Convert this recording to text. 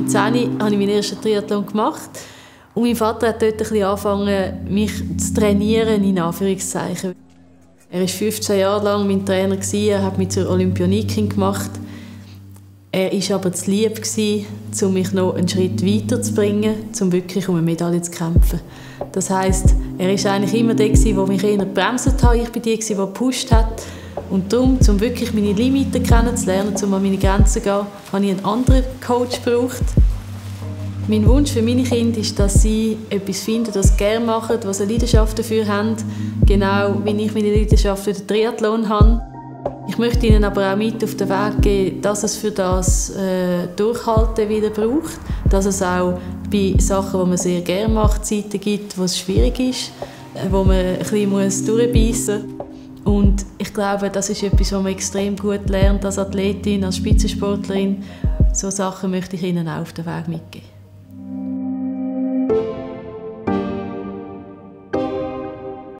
mit 10 habe ich meinen ersten Triathlon gemacht. Und mein Vater hat dort ein bisschen angefangen, mich zu trainieren, in Anführungszeichen. Er war 15 Jahre lang mein Trainer, er hat mich zur Olympionikin gemacht. Er war aber zu lieb, um mich noch einen Schritt weiter zu bringen, um wirklich um eine Medaille zu kämpfen. Das heisst, er war eigentlich immer der, der mich eher gebremst hat. Ich war die, die gepusht hat. Und darum, um wirklich meine Limiten kennenzulernen, um an meine Grenzen zu gehen, habe ich einen anderen Coach gebraucht. Mein Wunsch für meine Kinder ist, dass sie etwas finden, das sie gerne machen, was sie eine Leidenschaft dafür haben. Genau wie ich meine Leidenschaft für den Triathlon habe. Ich möchte ihnen aber auch mit auf den Weg geben, dass es für das Durchhalten wieder braucht. Dass es auch bei Sachen, die man sehr gerne macht, Zeiten gibt, wo es schwierig ist, wo man ein bisschen durchbeissen muss. Und ich glaube, das ist etwas, was man extrem gut lernt als Athletin, als Spitzensportlerin. So Sachen möchte ich ihnen auch auf den Weg mitgeben.